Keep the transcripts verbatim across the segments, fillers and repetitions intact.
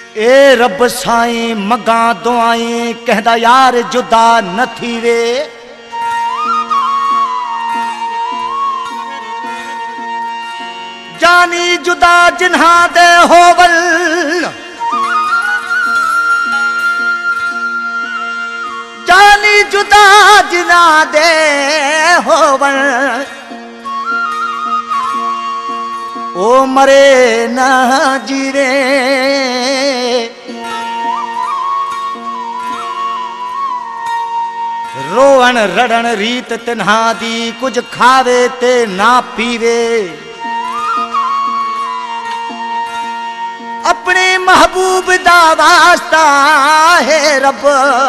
ए रब साईं मगा दुआई कहदा यार जुदा न थी वे। जानी जुदा जिन्हा दे होवल जानी जुदा जिन्हा दे होवल ओ मरे ना जीरे। रोवण रड़न रीत तिन्हा दी कुछ खावे ते ना पीवे। अपने महबूब दा वास्ता है रब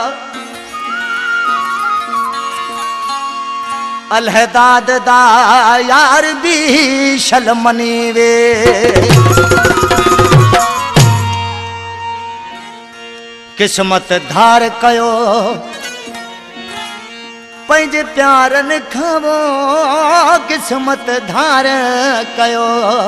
अलहदाद दा यार भी शल मनीवे। किस्मत धार कयो पंहिंजे प्यारन खावो। किस्मत धार कयो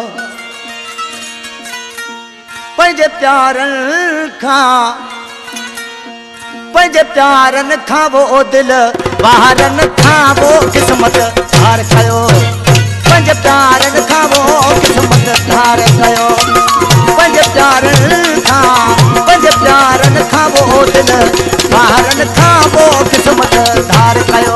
पंहिंजे प्यारन खां पंहिंजे प्यारन खावो दिल वारन खावो। किस्मत धार कयो पंहिंजे प्यारन खावो। किस्मत धार कयो पंहिंजे प्यारन खां पंहिंजे प्यारन खावो दिल वारन खावो। किस्मत धार कयो।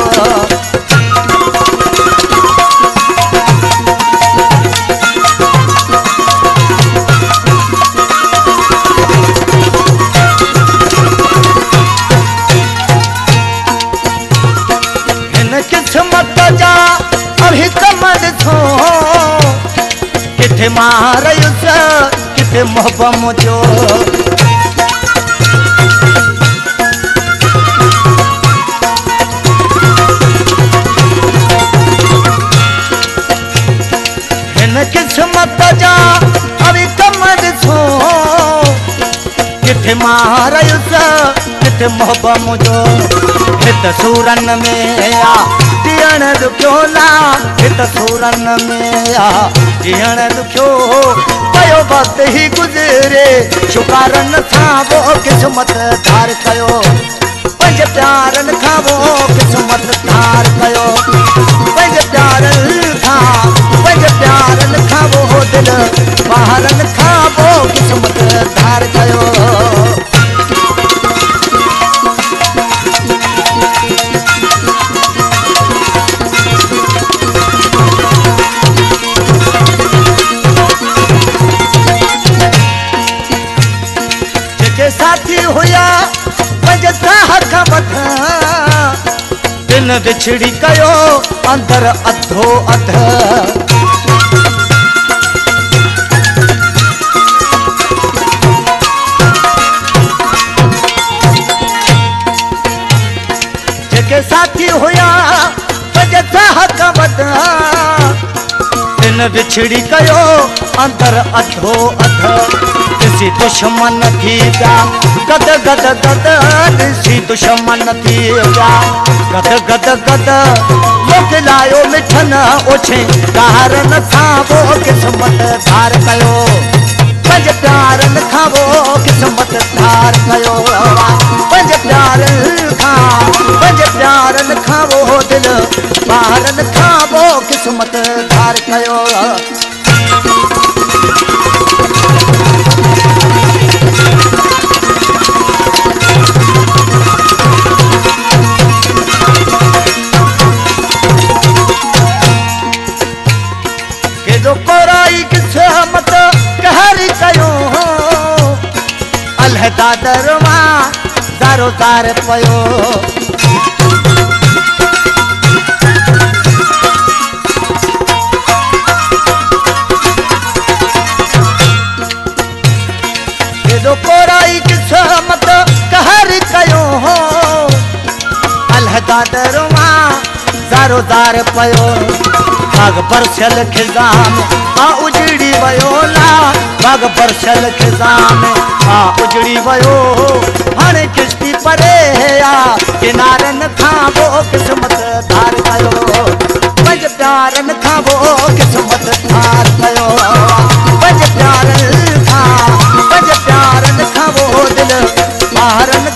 किस्मत जा अभी कमर थो किथे मारयुस किथे मोहबम जो। हिन किस्मत जा अभी कमर थो किथे मारयुस किथे मोहबम जो। हित सूरन में आ जियण दुखियो ना हित सूरन में आ जियण दुखियो पयो वक्त ही गुज़रे। शुकारन खावो किस्मत धार कयो पंहिंजे प्यारन खावो। किस्मत धार कयो पंहिंजे प्यारन खां पंहिंजे प्यारन खावो दिल वारन खावो। किस्मत धार कयो। साथी हुया दिन बिछड़ी कयो अंदर अधो अध। जेके साथी हुया दिन बिछड़ी कयो अंदर अधो अध। ॾिसी दुश्मन थी पिया गद गद गद ॾिसी दुश्मन थी पिया गद गद गद मोकिलायो मिठन ओछे कारन खावो। किस्मत धार कयो पंहिंजे प्यारन खावो। किस्मत धार कयो पंहिंजे प्यारन खां पंहिंजे प्यारन खावो दिल वारन खावो। किस्मत धार कयो। कोराई किस्मत कहर कयो अलहदादर मां दारो दार पयो। कोराई किस्मत कहर कयो अलहदादर मां दारो दार पयो। बाग बरसल खिज़ाम आ उजड़ी वयो ला बाग बरसल खिज़ाम आ उजड़ी वयो। हाणे किश्ती परे आ किनारन खावो। किस्मत धार कयो पंहिंजे प्यारन खावो। किस्मत धार कयो पंहिंजे प्यारन खां पंहिंजे प्यारन खां धारण